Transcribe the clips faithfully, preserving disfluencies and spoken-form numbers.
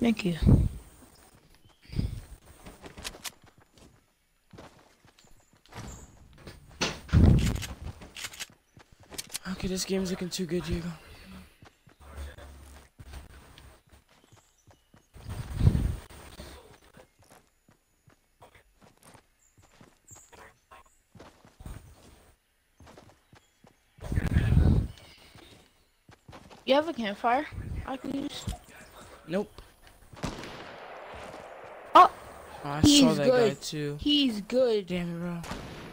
Thank you. Okay, this game's looking too good, Diego. You have a campfire I can use? Nope. Oh, Oh, I he's saw that good. guy too. He's good. Damn it, bro.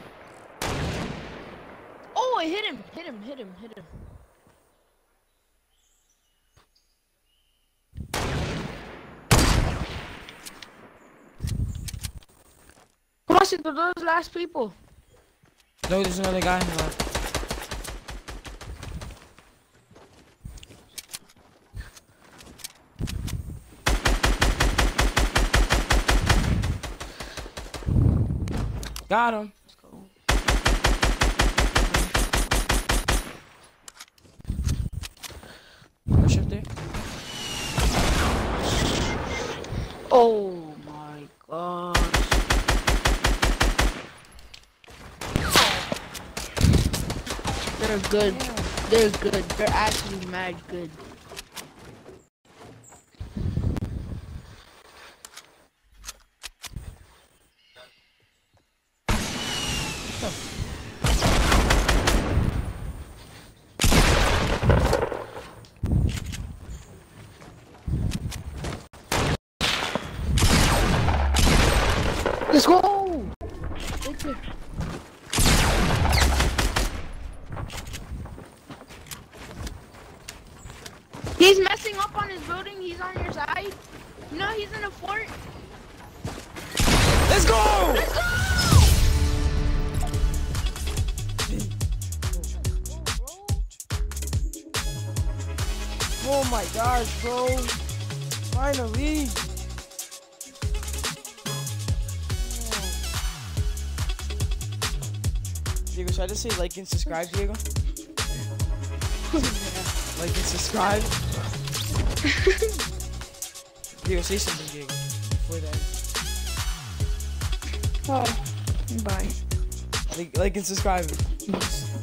Oh, I hit him. Hit him. Hit him. Hit him. Come on, Cinco, those last people. No, there's another guy here. Got him. Let's go. Push up there. Oh my gosh. They're good. They're good. They're actually mad good. Let's go! Right there. He's messing up on his building. He's on your side. No, he's in a fort. Let's go! Let's go! Oh my gosh, bro. Finally. Diego, should I just say like and subscribe, Diego? Like and subscribe. Diego, say something, Diego. Before that. Oh, bye. Like, like and subscribe.